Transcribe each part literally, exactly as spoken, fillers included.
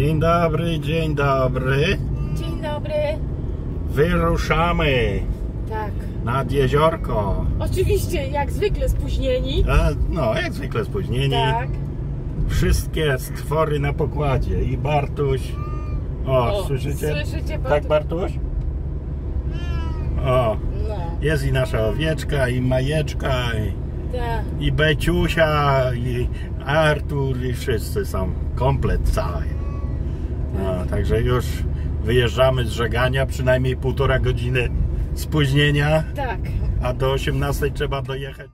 Dzień dobry, dzień dobry. Dzień dobry. Wyruszamy. Tak. Nad jeziorko. Oczywiście, jak zwykle spóźnieni. A, no, jak zwykle spóźnieni. Tak. Wszystkie stwory na pokładzie. I Bartuś. O, O, słyszycie? słyszycie, Bartuś? Tak, Bartuś? O, No. jest i nasza owieczka, i Majeczka, i, Tak. i Beciusia, i Artur, i wszyscy są. Komplet cały. No, także już wyjeżdżamy z żegania, przynajmniej półtora godziny spóźnienia, Tak. a do osiemnastej trzeba dojechać.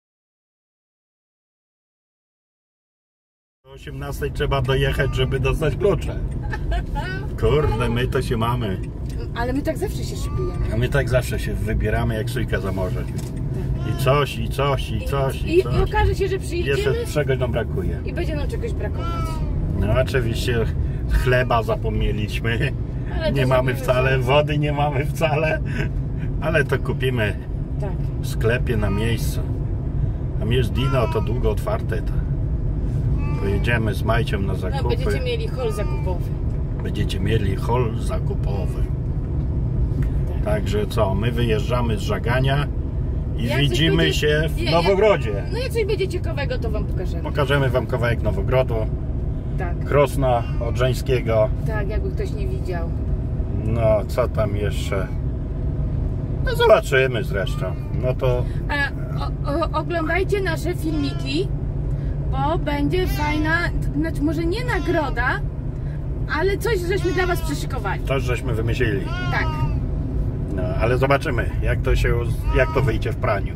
Do osiemnastej trzeba dojechać, żeby dostać klucze. Kurde, my to się mamy. Ale my tak zawsze się szykujemy. A my tak zawsze się wybieramy jak sójka za morze. I coś, i coś, i coś, i, I, coś. i okaże się, że przyjedziemy Jeszcze czegoś nam brakuje. i będzie nam czegoś brakować. No oczywiście chleba zapomnieliśmy. Ale Nie to mamy zrobimy wcale, zaraz. wody nie mamy wcale. Ale to kupimy Tak. w sklepie na miejscu. Tam jest Dino, to długo otwarte. To. Pojedziemy z Majcią na No, zakupy. będziecie mieli hol zakupowy. Będziecie mieli hol zakupowy. Tak. Także co, my wyjeżdżamy z żegania i Jak coś widzimy będzie- się w nie, Nowogrodzie. No jak coś będzie ciekawego, to wam pokażemy. Pokażemy wam kawałek Nowogrodu, Tak. Krosna Odrzańskiego. Tak, jakby ktoś nie widział. No, co tam jeszcze? No zobaczymy zresztą. No to A, o, o, oglądajcie nasze filmiki, bo będzie fajna, znaczy może nie nagroda, ale coś żeśmy dla was przyszykowali. coś żeśmy wymyślili. Tak. No, ale zobaczymy, jak to się, jak to wyjdzie w praniu.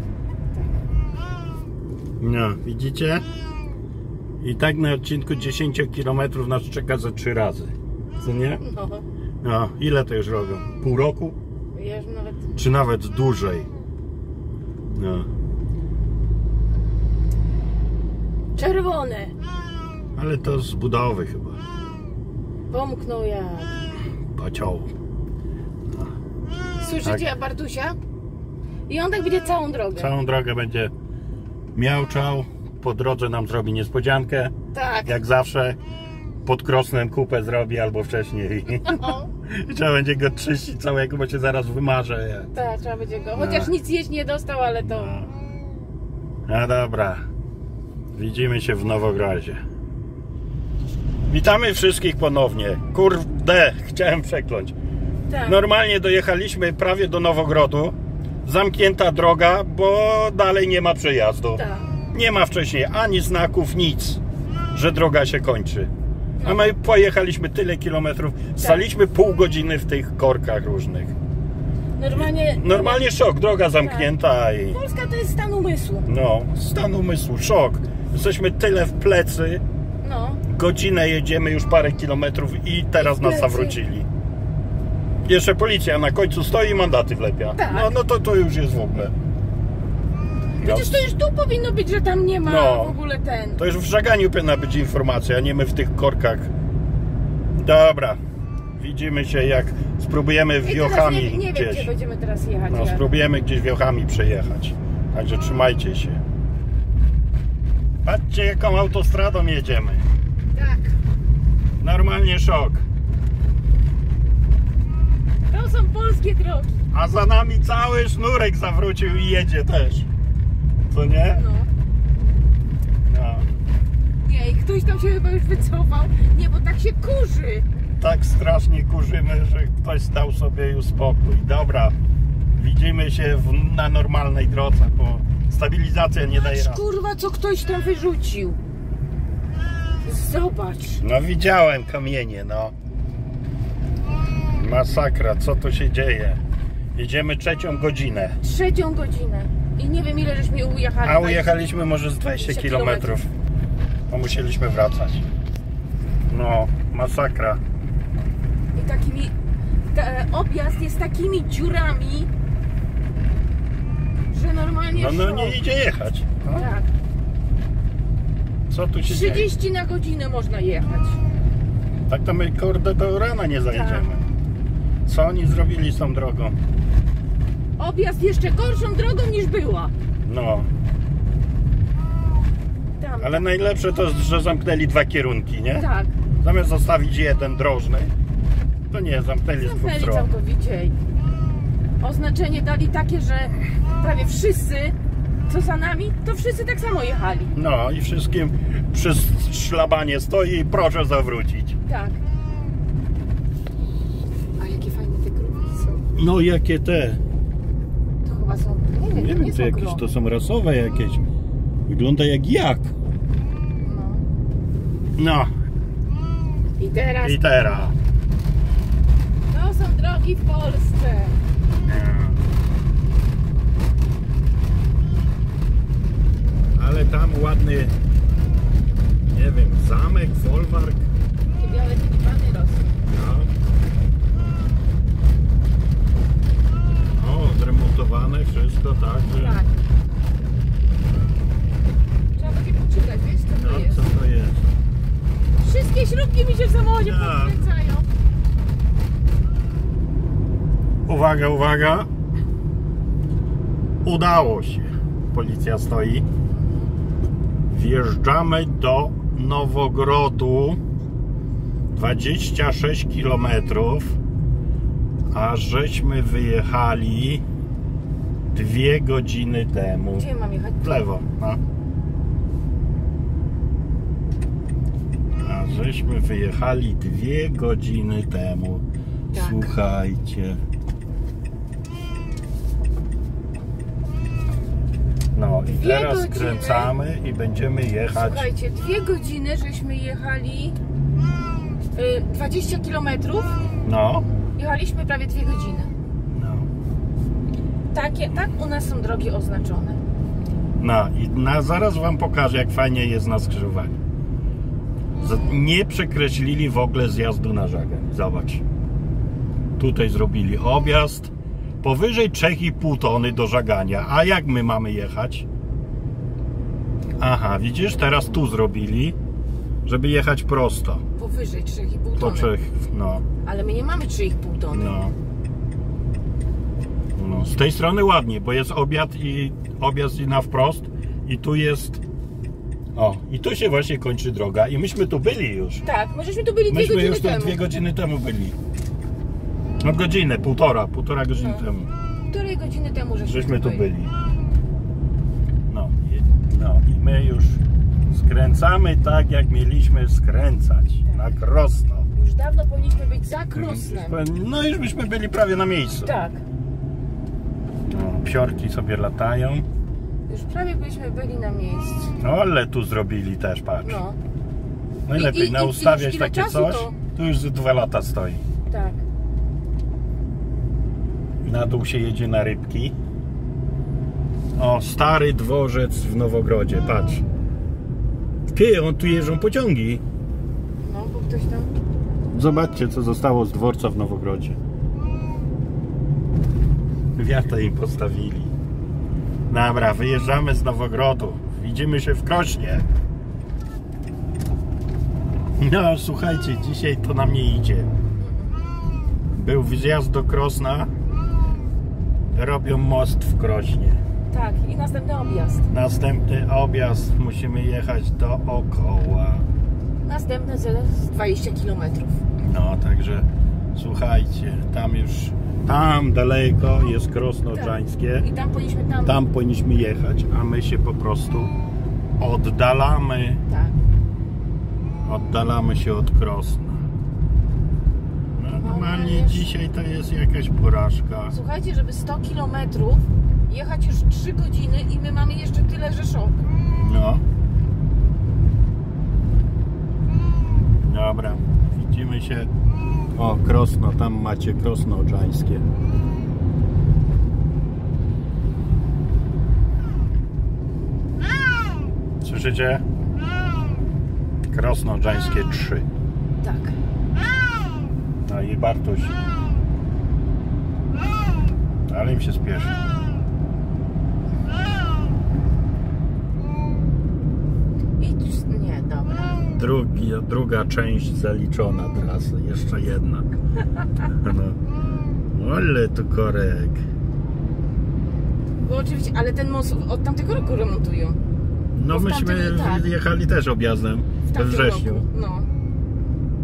No, widzicie? I tak na odcinku dziesięć kilometrów nas czeka za trzy razy. Co nie? No, No, ile to już robią? Pół roku? ja już nawet... Czy nawet dłużej? No, Czerwone. ale to z budowy chyba. Pomknął jak. Pociął. Słyszycie Tak. Bartusia? I on tak będzie całą drogę. Całą drogę będzie miauczał. Po drodze nam zrobi niespodziankę. Tak. Jak zawsze pod Krosnem kupę zrobi albo wcześniej. I trzeba będzie go czyścić całego, bo się zaraz wymarze. Tak, trzeba będzie go. Chociaż No. nic jeść nie dostał, ale to... No dobra. Widzimy się w Nowogrodzie. Witamy wszystkich ponownie. Kurde, chciałem przekląć. Tak. Normalnie dojechaliśmy prawie do Nowogrodu. Zamknięta droga, bo dalej nie ma przejazdu. Tak. Nie ma wcześniej ani znaków, nic, że droga się kończy. A my pojechaliśmy tyle kilometrów, staliśmy pół godziny w tych korkach różnych. Normalnie... Normalnie szok, droga zamknięta i... Polska to jest stan umysłu. No, stan umysłu, szok. Jesteśmy tyle w plecy, No. godzinę jedziemy już parę kilometrów i teraz I w nas plecy. zawrócili. Jeszcze policja na końcu stoi i mandaty wlepia. Tak. No, no to to już jest w ogóle. No, Przecież to już tu powinno być, że tam nie ma No. w ogóle ten. to już w żeganiu powinna być informacja, a nie my w tych korkach. Dobra, widzimy się jak spróbujemy I teraz wiochami nie, nie wiem, gdzieś. gdzie będziemy teraz jechać. No, jak. spróbujemy gdzieś wiochami przejechać. Także trzymajcie się. Patrzcie, jaką autostradą jedziemy. Tak. Normalnie szok. To są polskie drogi. A za nami cały sznurek zawrócił i jedzie też. Co nie? No. No. Nie, i ktoś tam się chyba już wycofał. Nie, bo tak się kurzy. Tak strasznie kurzymy, że ktoś dał sobie już spokój. Dobra, widzimy się w, na normalnej drodze, bo stabilizacja nie daje Patrz, rady. kurwa, co ktoś tam wyrzucił. Zobacz. No widziałem kamienie, no. Masakra, co tu się dzieje? Jedziemy trzecią godzinę, Trzecią godzinę. I nie wiem, ile żeśmy ujechali. a ujechaliśmy może z dwadzieścia dwadzieścia kilometrów. Bo musieliśmy wracać. No, masakra. I takimi... Te, objazd jest takimi dziurami, że normalnie No, no szok. nie idzie jechać. No, Tak. co tu się dzieje? trzydzieści na godzinę można jechać. Tak to my kurde do rana nie zajedziemy. Co oni zrobili z tą drogą? Objazd jeszcze gorszą drogą niż była. No, Tam. ale najlepsze to, że zamknęli dwa kierunki, nie? Tak. Zamiast zostawić jeden drożny, to nie, zamknęli z dwóch Zamknęli stron. całkowicie. Oznaczenie dali takie, że prawie wszyscy, co za nami, to wszyscy tak samo jechali. No i wszystkim przy szlabanie stoi i proszę zawrócić. Tak. A jakie fajne te krówki są. No jakie te? To chyba są, nie wiem, Nie to wiem, nie czy są jakieś krowy. to są rasowe jakieś. Wygląda jak jak. No. No I teraz i teraz. to są drogi w Polsce. Ale tam ładny, nie wiem, zamek, folwark. Takie białe tulipany rosną. No. O, zremontowane wszystko, tak? Że... Tak. Trzeba będzie poczytać, wiesz co to No, jest. co to jest? Wszystkie śrubki mi się w samochodzie Tak. podkręcają. Uwaga, uwaga. Udało się. Policja stoi. Wjeżdżamy do Nowogrodu. dwadzieścia sześć kilometrów. A żeśmy wyjechali dwie godziny temu. Gdzie mam jechać? W lewo. No. A żeśmy wyjechali dwie godziny temu. Tak. Słuchajcie. No i Dwie teraz godziny. skręcamy i będziemy jechać. Słuchajcie, dwie godziny żeśmy jechali y, dwadzieścia kilometrów. No. Jechaliśmy prawie dwie godziny. No. Takie, tak u nas są drogi oznaczone. No i na, zaraz wam pokażę, jak fajnie jest na skrzyżowaniu. Z- Nie przekreślili w ogóle zjazdu na Żagań. Zobacz. Tutaj zrobili objazd. Powyżej trzy i pół tony do Żagania. A jak my mamy jechać? Aha, widzisz? Teraz tu zrobili, żeby jechać prosto. Powyżej trzy i pół Po tony. trzech, no. Ale my nie mamy trzy i pół tony. No. No. Z tej strony ładnie, bo jest obiad i objazd i na wprost. I tu jest. O, i tu się właśnie kończy droga. I myśmy tu byli już. Tak, my żeśmy tu byli dwie Myśmy godziny już tu temu. dwie godziny temu byli. No godzinę, półtora, półtora godziny No. temu. Półtorej godziny temu żeśmy, Żeśmy tu byli. No, i, no i my już skręcamy tak, jak mieliśmy skręcać. Na Krosno. Już dawno powinniśmy być za Krosnem. No już byśmy byli prawie na miejscu. Tak. No, psiorki sobie latają. Już prawie byśmy byli na miejscu. No ale tu zrobili też, patrz. No, Najlepiej I- i- i- naustawiać i ile takie czasu coś. to? Tu już z dwa lata stoi. tak. Na dół się jedzie na Rybki. O, stary dworzec w Nowogrodzie, patrz. Ty, on tu jeżdżą pociągi. No, bo ktoś tam... Zobaczcie, co zostało z dworca w Nowogrodzie. Wiatę im postawili. Dobra, wyjeżdżamy z Nowogrodu. Widzimy się w Krośnie. No, słuchajcie, dzisiaj to nam nie idzie. Był wjazd do Krosna. Robią most w Krośnie. Tak, i następny objazd. Następny objazd, musimy jechać dookoła. Następne ze dwadzieścia kilometrów. No, także słuchajcie, tam już, tam daleko jest Krosno Odrzańskie. I tam powinniśmy tam... Tam powinniśmy jechać, a my się po prostu oddalamy, Tak. oddalamy się od Krosna. No, normalnie jest- dzisiaj to jest jakaś porażka. Słuchajcie, żeby sto kilometrów jechać już trzy godziny i my mamy jeszcze tyle, że szok. No. Dobra, widzimy się. O, Krosno, tam macie Krosno Odrzańskie. Słyszycie? Krosno Odrzańskie trzy. Tak. No i Bartuś. Ale im się spieszy. I nie, dobra. Drugi, druga część zaliczona trasy, jeszcze jedna. No. Ale tu korek. Bo oczywiście, ale ten most od tamtego roku remontują. No Bo w myśmy tamtym- tak. jechali też objazdem W we tamtym wrześniu. roku. No.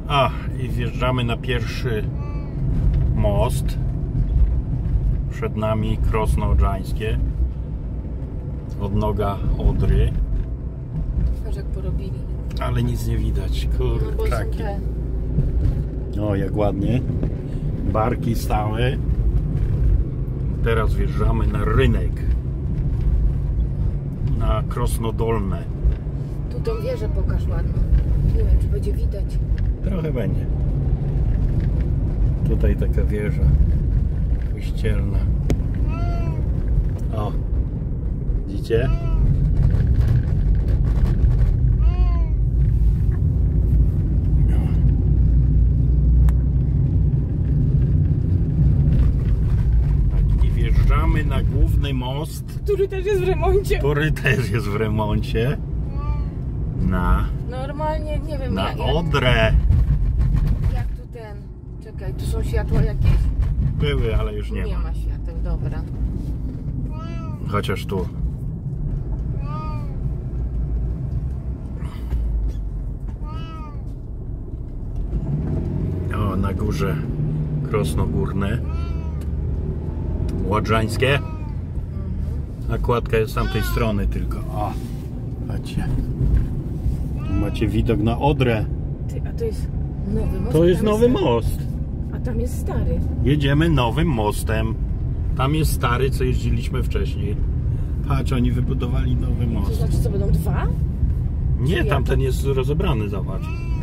A, i wjeżdżamy na pierwszy most. Przed nami Krosno Odrzańskie. Odnoga Odry. Patrz jak porobili. Ale nic nie widać, kurczaki. O, jak ładnie. Barki stałe. Teraz wjeżdżamy na rynek. Na Krosno Dolne. Tu tą wieżę pokaż ładną. Nie wiem, czy będzie widać. Trochę będzie. Tutaj taka wieża kościelna. O, widzicie? I wjeżdżamy na główny most, Który też jest w remoncie. który też jest w remoncie. Na, Normalnie, nie wiem, na jak, jak, Odrę. jak tu ten... Czekaj, tu są światła jakieś? Były, ale już nie, Nie ma. ma świateł, dobra. Chociaż tu. O, na górze Krosno Górne. Odrzańskie. A kładka jest z tamtej strony tylko. O, patrzcie. Tu macie widok na Odrę. Ty, a to jest nowy most? To jest Tam nowy stary. most. A tam jest stary. Jedziemy nowym mostem. Tam jest stary, co jeździliśmy wcześniej. Patrz, oni wybudowali nowy To most. znaczy co, będą dwa? Nie, Czy tamten jak? jest rozebrany, zobacz.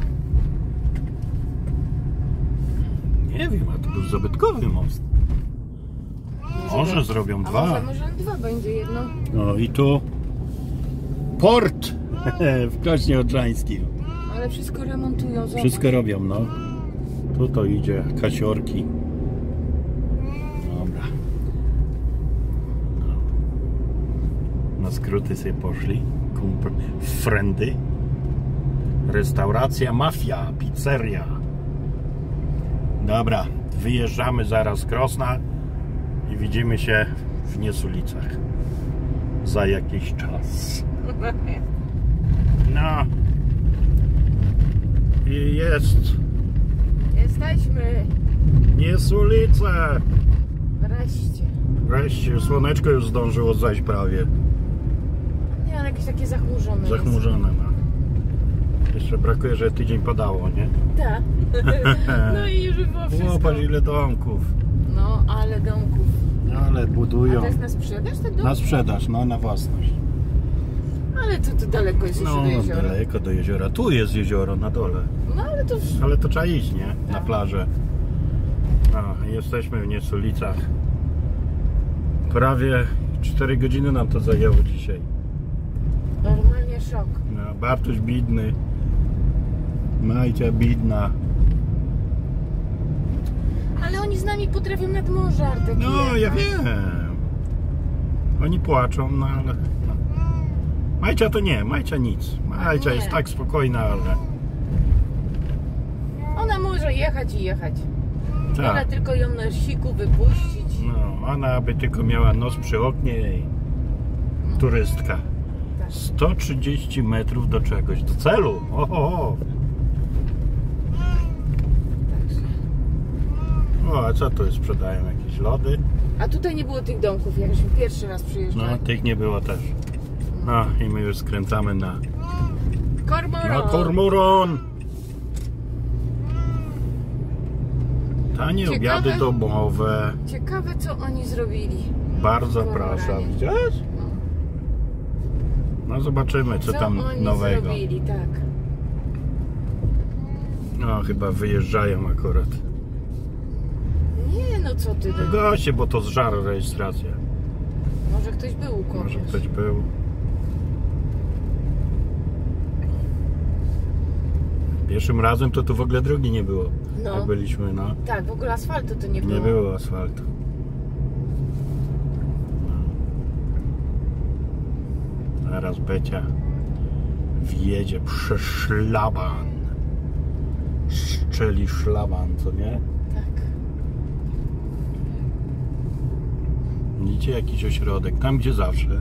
Nie wiem, a to był zabytkowy most. Może be- zrobią a dwa. Może, może dwa będzie jedno. No i tu port w Krośnie Odrzańskim. Ale wszystko remontują, zobacz. Wszystko robią, no. Tu to idzie kasiorki. Dobra. No. Na skróty sobie poszli. Kumpl, friendy. Restauracja Mafia, pizzeria. Dobra, wyjeżdżamy zaraz z Krosna i widzimy się w Niesulicach za jakiś czas. No i jest Jesteśmy. Niesulice. Wreszcie. Wreszcie słoneczko już zdążyło zajść prawie. Nie, ale jakieś takie zachmurzone. Zachmurzone, no. Jeszcze brakuje, że tydzień padało, nie? Tak. No i już było wszystko. Popatrz ile domków. No, ale domków. No, ale A budują. to jest na sprzedaż te domki? Na sprzedaż, no na własność. Ale to, to daleko jest jeszcze No do jeziora. daleko do jeziora. Tu jest jezioro na dole. No ale to... Ale to trzeba iść, nie? Na Tak. plażę. No, jesteśmy w Niesulicach. Prawie cztery godziny nam to zajęło dzisiaj. Normalnie szok. No, Bartuś bidny. Majcia bidna. Ale oni z nami potrafią nad morze, Artek. No, ja jechać. wiem. Oni płaczą, no ale... No. Majcia to nie, Majcia nic. Majcia nie. jest tak spokojna, ale... Ona może jechać i jechać. Ale Tak. tylko ją na siku wypuścić. No, ona by tylko miała nos przy oknie i... Turystka. Tak. sto trzydzieści metrów do czegoś, do celu. Oho. Także. O, a co to jest? Sprzedają jakieś lody? A tutaj nie było tych domków, jak żeśmy pierwszy raz przyjeżdżali. No, tych nie było też. No, i my już skręcamy na... Kormoran. Na Kormoran! Tanie Ciekawe. obiady domowe. Ciekawe, co oni zrobili. Bardzo Kormoranie. proszę. Widziałeś? No. No zobaczymy, co, Co tam oni nowego. zrobili, tak. No, chyba wyjeżdżają akurat. Nie, no co ty. No goście, bo to zżar rejestracja. Może ktoś był u kogoś. Może ktoś był. Pierwszym razem to tu w ogóle drogi nie było. No. Jak byliśmy, no. Tak, w ogóle asfaltu to nie było. Nie było asfaltu. No. Zaraz Becia wjedzie przez szlaban. Szczeli szlaban, co nie? Tak. Widzicie jakiś ośrodek, tam gdzie zawsze.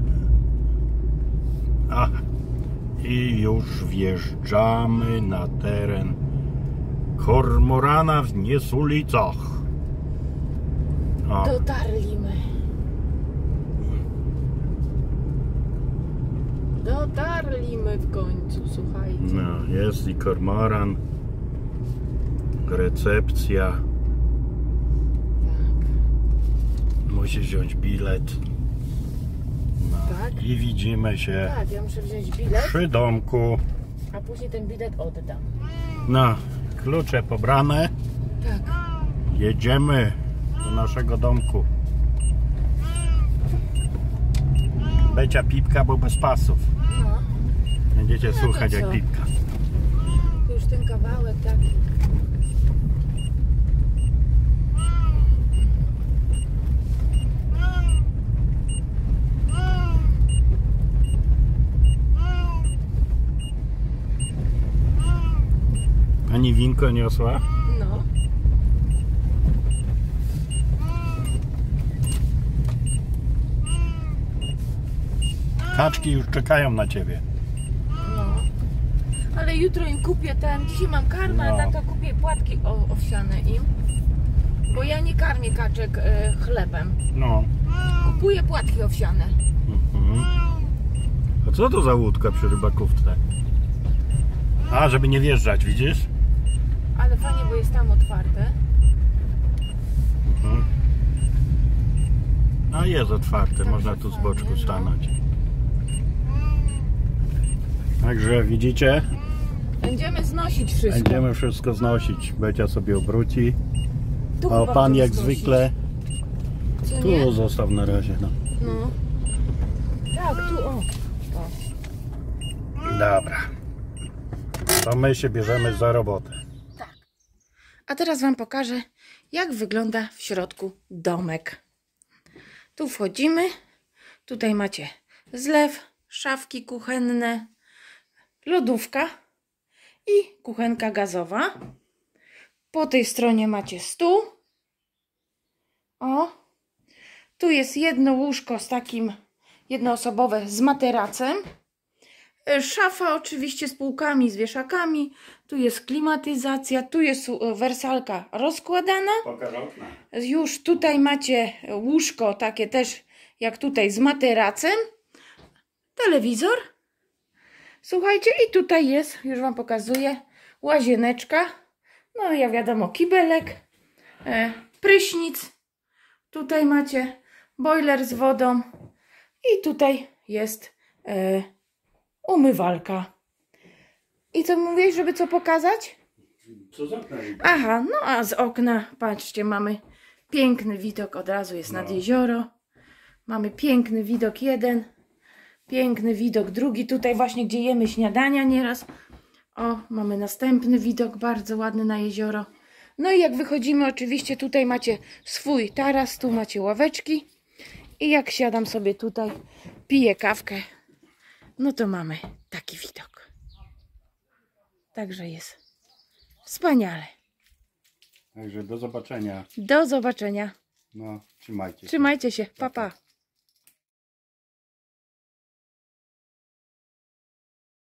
A, i już wjeżdżamy na teren Kormorana w Niesulicach. O. Dotarliśmy. Dotarliśmy w końcu, słuchajcie. No, jest i kormoran. Recepcja. Tak. Musisz wziąć bilet. No. Tak? I widzimy się Tak, ja muszę wziąć bilet, przy domku. a później ten bilet oddam. No, klucze pobrane. Tak. Jedziemy do naszego domku. Becia pipka, bo bez pasów. No, Będziecie No to słuchać jak co? pipka. już ten kawałek, tak. Pani winko niosła? No. Kaczki już czekają na ciebie. No. Ale jutro im kupię ten, dzisiaj mam karmę, No. a to kupię płatki o- owsiane im. Bo ja nie karmię kaczek e, chlebem. No. Kupuję płatki owsiane. Mhm. A co to za łódka przy rybakówce? A, żeby nie wjeżdżać, widzisz? Ale fajnie, bo jest tam otwarte. Mhm. A jest otwarte, Także można tu z boczku fajnie, no. stanąć. Także widzicie, Będziemy znosić wszystko. będziemy wszystko znosić. Becia sobie obróci. Tu A chyba pan będziemy jak znosić. zwykle Co tu nie? zostaw na razie. No. No. Tak, tu o. o. Dobra. To my się bierzemy za robotę. Tak. A teraz wam pokażę, jak wygląda w środku domek. Tu wchodzimy. Tutaj macie zlew, szafki kuchenne, lodówka i kuchenka gazowa. Po tej stronie macie stół. O. Tu jest jedno łóżko z takim jednoosobowe z materacem. Szafa oczywiście z półkami, z wieszakami. Tu jest klimatyzacja, tu jest wersalka rozkładana. Pokaż okna. Już tutaj macie łóżko takie też jak tutaj z materacem. Telewizor. Słuchajcie, i tutaj jest, już wam pokazuję, łazieneczka. No ja wiadomo, kibelek, e, prysznic. Tutaj macie boiler z wodą. I tutaj jest e, umywalka. I co mówisz, żeby co pokazać? Co za okna? Aha, no a z okna, patrzcie, mamy piękny widok, od razu jest nad No. jezioro. Mamy piękny widok jeden, piękny widok drugi, tutaj właśnie gdzie jemy śniadania nieraz. O, mamy następny widok, bardzo ładny na jezioro. No i jak wychodzimy, oczywiście tutaj macie swój taras, tu macie ławeczki. I jak siadam sobie tutaj, piję kawkę, no to mamy taki widok. Także jest wspaniale. Także do zobaczenia. Do zobaczenia. No, trzymajcie się. Trzymajcie się. Pa, pa.